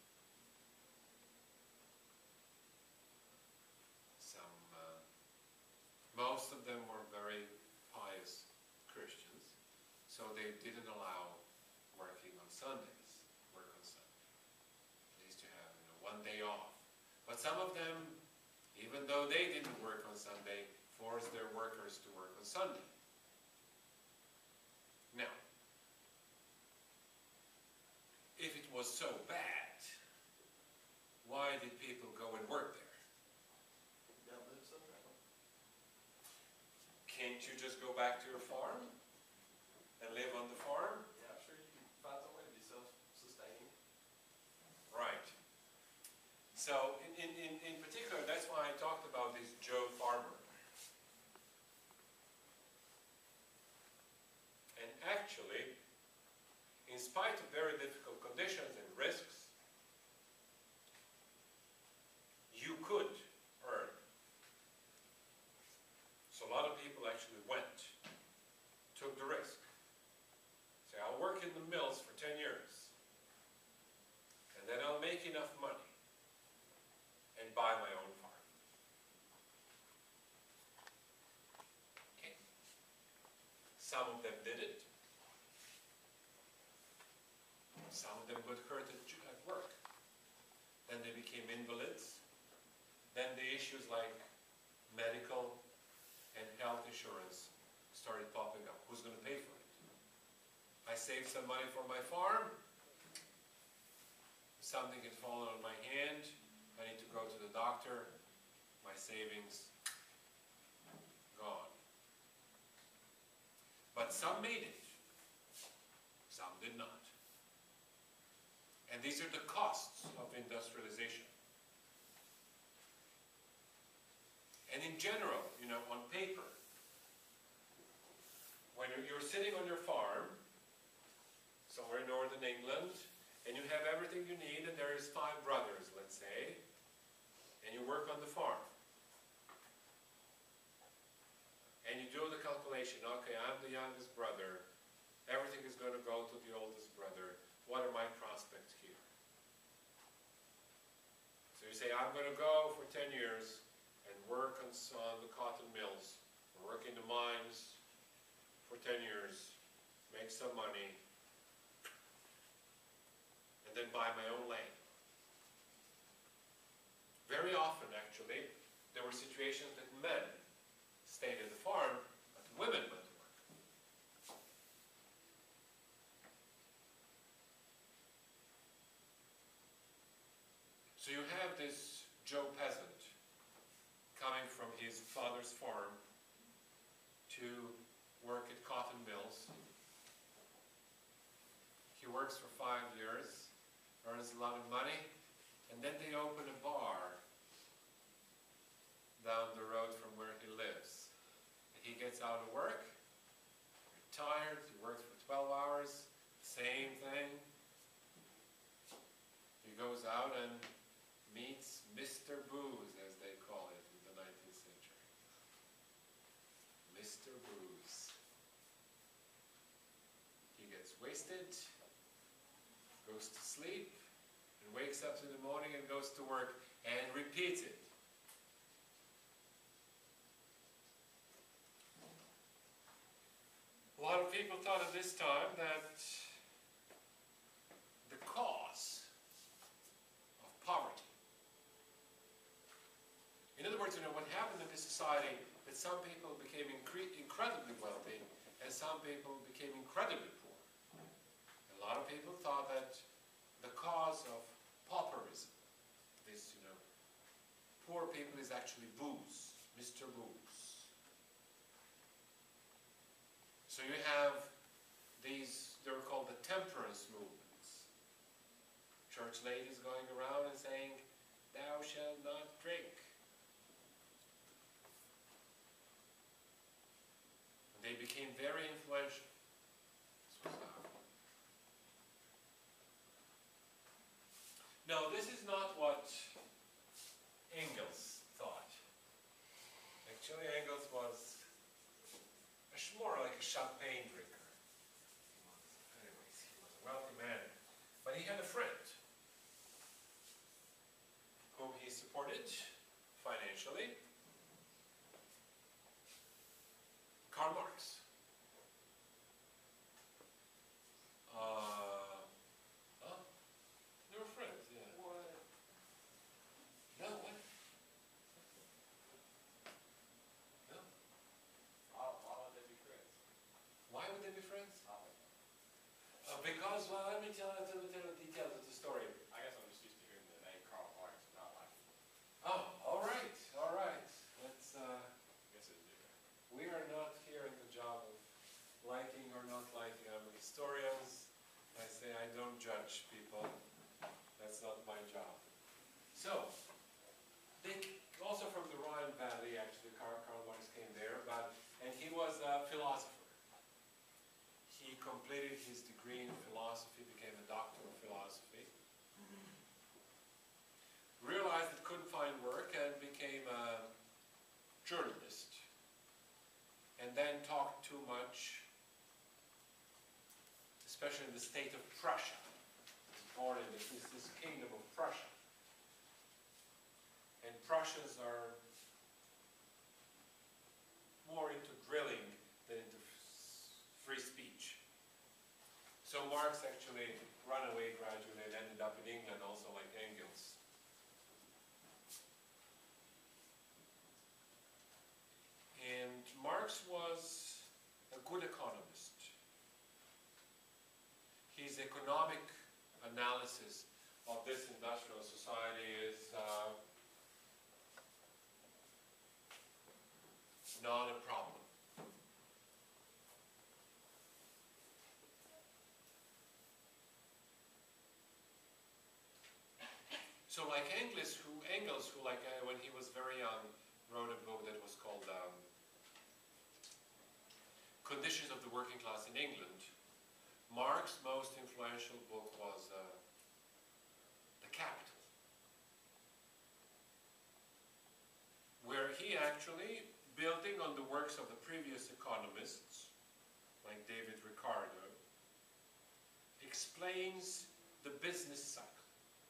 Some, uh, most of them were very pious Christians, so they didn't allow working on Sundays, work on Sunday. They used to have, you know, one day off. But some of them, even though they didn't work on Sunday, forced their workers to work on Sunday. Now, if it was so bad, why did people go and work there? Yeah, but it's okay. Can't you just go back to your farm and live on the farm? Yeah, I'm sure you can find some way to be self-sustaining. Right. So, in, in, in, in particular, that's why I talked about this Joe farmer. And actually, in spite of very difficult conditions and risks, work in the mills for ten years, and then I'll make enough money and buy my own farm. Okay. Some of them did it. Some of them got hurt at, at work. Then they became invalids. Then the issues like medical and health insurance started popping up. Who's going to pay for it? I saved some money for my farm. Something had fallen on my hand. I need to go to the doctor. My savings gone. But some made it. Some did not. And these are the costs of industrialization. And in general, you know, on paper, when you're sitting on your farm, somewhere in northern England, and you have everything you need, and there is five brothers, let's say, and you work on the farm. And you do the calculation, okay, I'm the youngest brother, everything is going to go to the oldest brother. What are my prospects here? So you say, I'm going to go for ten years and work on, on the cotton mills, or work in the mines for ten years, make some money, and then buy my own land. Very often, actually, there were situations that men stayed at the farm, but women went to work. So you have this Joe peasant coming from his father's farm to work at cotton mills. He works for five years, earns a lot of money, and then they open a bar down the road from where he lives. And he gets out of work, retired, he works for twelve hours, same thing. He goes out and meets Mister Booze, as they call it in the nineteenth century. Mister Booze. He gets wasted, goes to sleep, and wakes up in the morning and goes to work and repeats it. A lot of people thought at this time that the cause of poverty, in other words, you know, what happened in this society, that some people became incre incredibly wealthy and some people became incredibly poor. A lot of people thought that the cause of pauperism, this, you know, poor people, is actually booze, Mister Booze. So you have these, they were called the temperance movements. Church ladies going around and saying, "Thou shalt not drink." And they became very influential. This was how. No, this is not what Engels thought. Actually, Engels was more like a champagne drinker. He was, anyways, he was a wealthy man. But he had a friend whom he supported financially, Karl Marx. Uh, huh? They were friends, yeah. What? No, what? No. Why, why would they be friends? Why would they be friends? I don't know. Uh, because, well, let me tell, tell, tell the details of the story. I guess I'm just used to hearing the name Karl Marx and not like him. Oh, all right, all right. Let's, uh, I guess it's different. we are not here in the job of liking or not liking. I'm historians. I say I don't judge people. That's not my job. So, they also from the Rhine Valley, actually, Karl, Karl Marx came there, but, and he was a philosopher. He completed his degree in philosophy, became a doctor of philosophy. Realized that couldn't find work and became a journalist. And then talked too much, especially in the state of Prussia. He was born in this, this kingdom of Prussia. And Prussians are more into drilling than into free speech. So Marx actually ran away gradually and ended up in England also like Engels. And Marx was a good economist. His economic analysis of this industrial society is uh, not a problem. So like Engels, who, Engels, who like uh, when he was very young, wrote a book that was called um, Conditions of the Working Class in England. Marx's most influential book was uh, The Capital, where he actually, building on the works of the previous economists, like David Ricardo, explains the business cycle.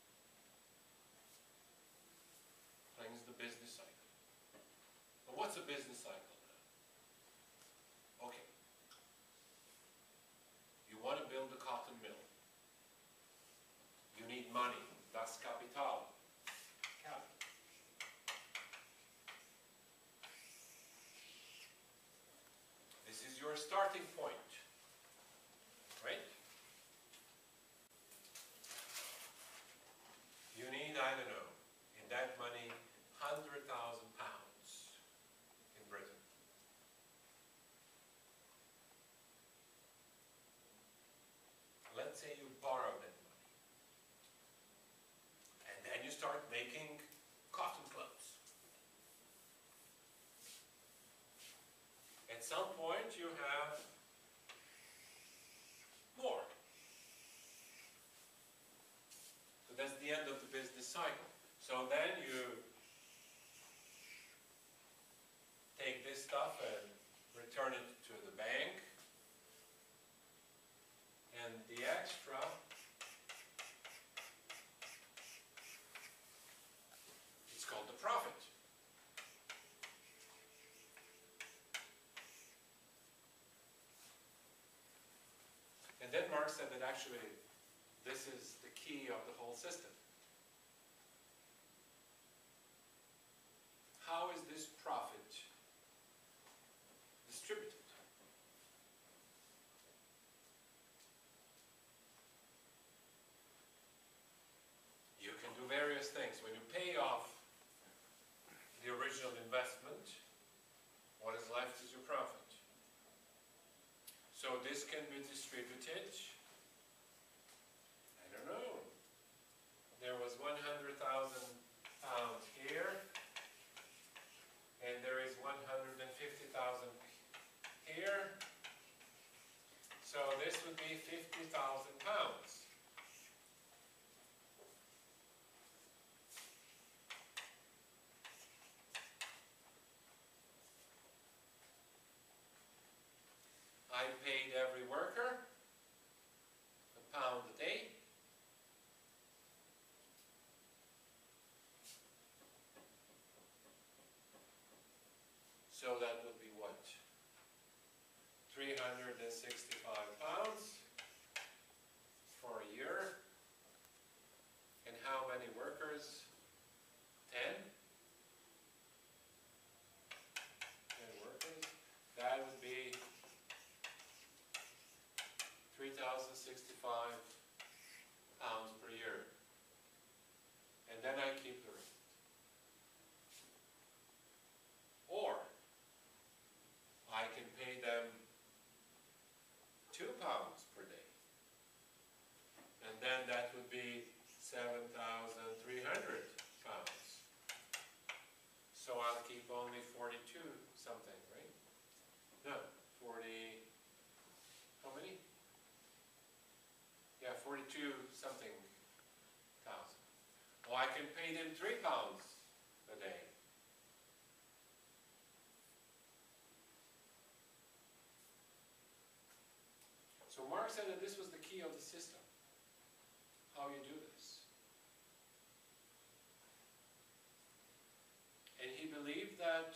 Explains the business cycle. But what's a business cycle now? Okay. You want to build a cotton mill. You need money. Das Kapital. Capital. This is your starting point, right? You need, I don't know, in that money, one hundred thousand pounds in Britain. Let's say you borrow that money. And then you start making cotton clothes. At some point you have more. So that's the end of the business cycle. So then you take this stuff and return it to the bank. And the extra it's called the profit. And then Marx said that actually this is the key of the whole system. How is this profit distributed? You can do various things. When you pay off the original investment, what is left is your profit. So this can be distributed, I don't know, there was one hundred thousand pounds here, and there is one hundred fifty thousand here, so this would be fifty thousand pounds. I paid every worker a pound a day. So that would be what? three hundred sixty-five pounds for a year. And how many workers? ten? ten workers. That would be three thousand sixty-five pounds per year. And then I keep the rest. Or I can pay them two pounds per day. And then that would be seven thousand three hundred pounds. So I'll keep only forty-two something, right? No, forty, how many? Yeah, forty-two something thousand. Well, I can pay them three pounds a day. So So Marx said that this was the key of the system, how you do this. And he believed that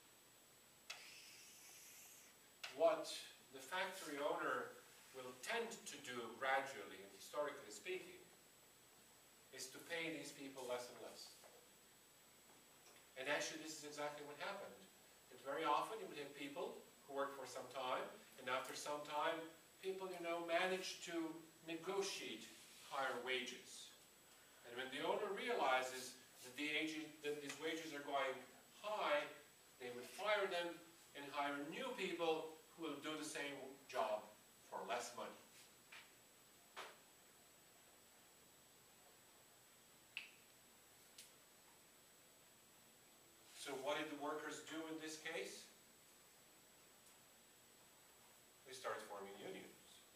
what the factory owner will tend to do gradually, and historically speaking, is to pay these people less and less. And actually this is exactly what happened. That very often you would have people who work for some time, and after some time, people, you know, manage to negotiate higher wages. And when the owner realizes that, the age, that these wages are going high, they would fire them and hire new people who will do the same job for less money. So what did the workers do in this case? They started forming unions.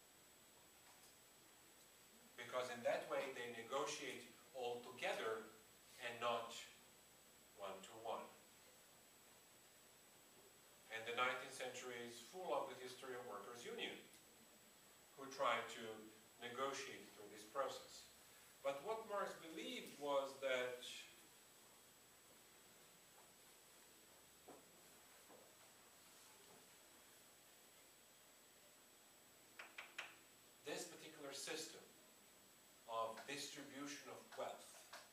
Because in that way they negotiate all together and not one-to-one. And the nineteenth century is full of the history of workers' union, who tried to negotiate through this process. But what Marx believed was that this particular system of distribution of wealth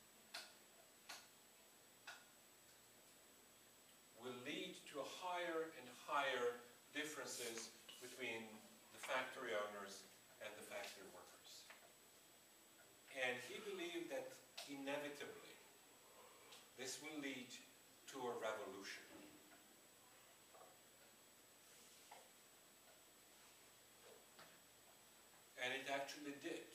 will lead to a higher and higher differences between the factory owners and the factory workers. And he believed that inevitably this will lead to a revolution. And it actually did.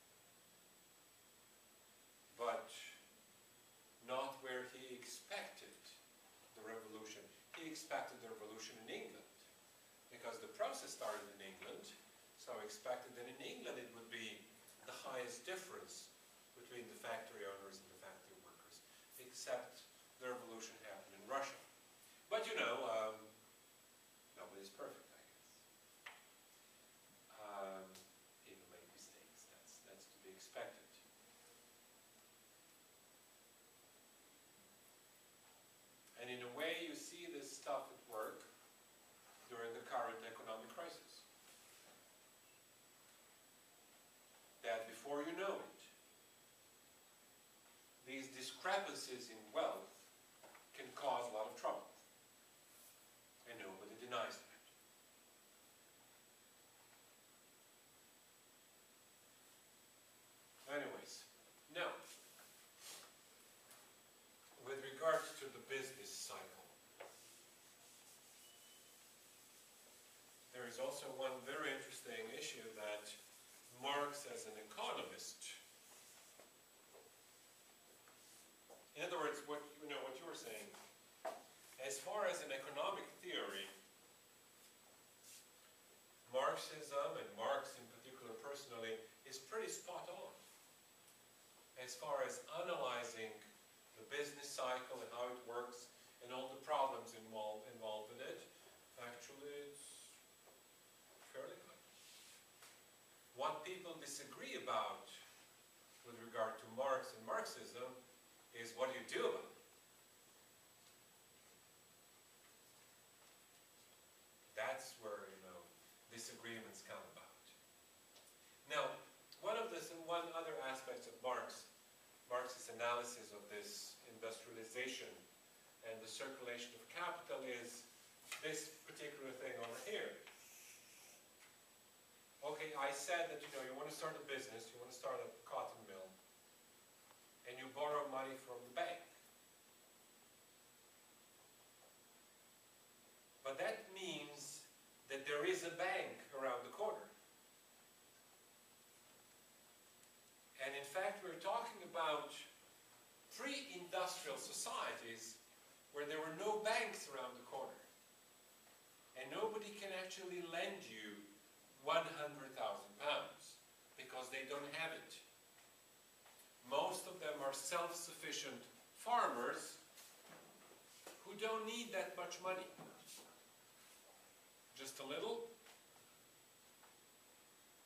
But not where he expected the revolution. He expected the revolution in England, because the process started in England, so he expected that in England it would be the highest difference between the factory owners and the factory workers, except the revolution happened in Russia. But you know, um, nobody's perfect, I guess. Um, people make mistakes, that's, that's to be expected. And in a way, you see this stuff at work during the current economic crisis. That before you know it, these discrepancies in wealth can cause a lot of trouble. And nobody denies that. Anyways, now, with regards to the business cycle, there is also one very interesting issue that Marx, as an economist, in other words, what you know, what you were saying, as far as an economic theory, Marxism, and Marx in particular personally, is pretty spot on. As far as analyzing the business cycle and how it works and all the problems involved, involved in it, actually it's fairly good. What people disagree about with regard to Marx and Marxism is what you do about it. That's where, you know, disagreements come about. Now, one of the one other aspects of Marx, Marx's analysis of this industrialization and the circulation of capital is this particular thing over here. Okay, I said that, you know, you want to start a business, you want to start a cotton mill, and you borrow money from the bank. But that means that there is a bank around the corner. And in fact, we're talking about pre-industrial societies where there were no banks around the corner. And nobody can actually lend you one hundred thousand pounds because they don't have it. Most of them are self-sufficient farmers who don't need that much money. Just a little,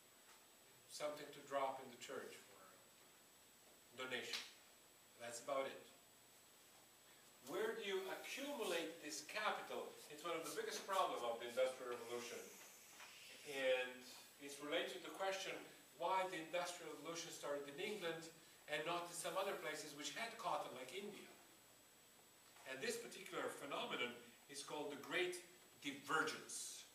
something to drop in the church for a donation. That's about it. Where do you accumulate this capital? It's one of the biggest problems of the Industrial Revolution. And it's related to the question why the Industrial Revolution started in England and not in some other places which had cotton, like India. And this particular phenomenon is called the Great Divergence.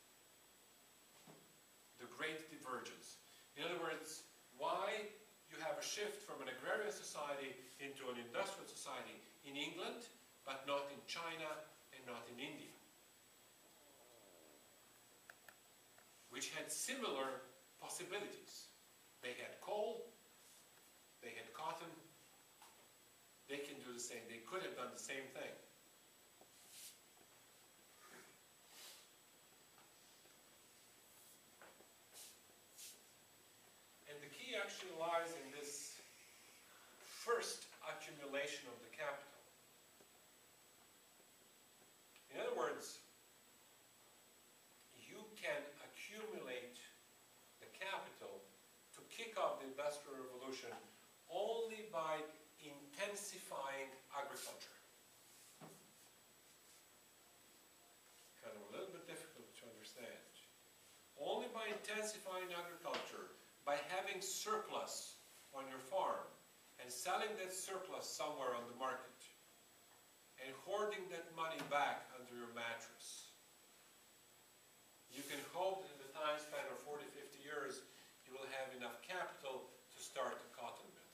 The Great Divergence. In other words, why you have a shift from an agrarian society into an industrial society in England, but not in China and not in India, which had similar possibilities. They had coal, they had cotton, they can do the same, they could have done the same thing. And the key actually lies in this first accumulation of the capital. In other words, you can accumulate the capital to kick off the Industrial Revolution only by intensifying agriculture. Kind of a little bit difficult to understand. Only by intensifying agriculture, by having surplus on your farm and selling that surplus somewhere on the market and hoarding that money back under your mattress, you can hope that in the time span of forty, fifty years you will have enough capital to start a cotton mill.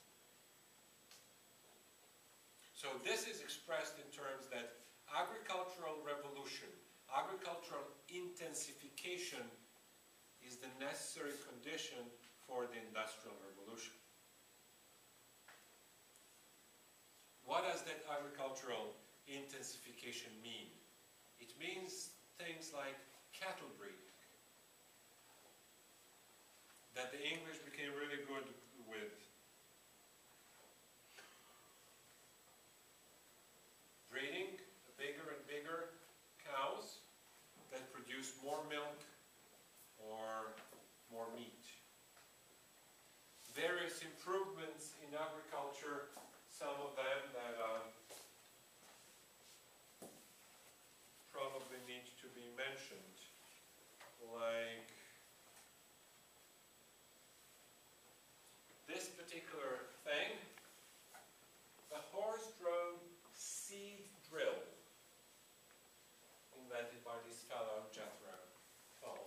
So this is expressed in terms that agricultural revolution, agricultural intensification is the necessary condition for the Industrial Revolution. What does that agricultural intensification mean? It means things like cattle breeding, that the English became really good with. Breeding bigger and bigger cows that produce more milk or more meat. Various improvements in agriculture, some of them that um, probably need to be mentioned, like this particular thing, the horse-drawn seed drill, invented by this fellow, Jethro Tull.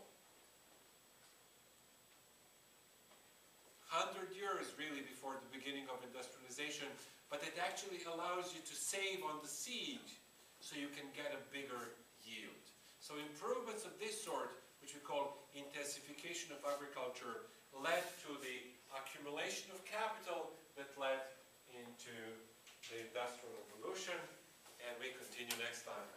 Hundred years really before the beginning of industrialization, but it actually allows you to save on the seed so you can get a bigger yield. So improvements of this sort, which we call intensification of agriculture, led to the accumulation of capital that led into the Industrial Revolution, and we continue next time.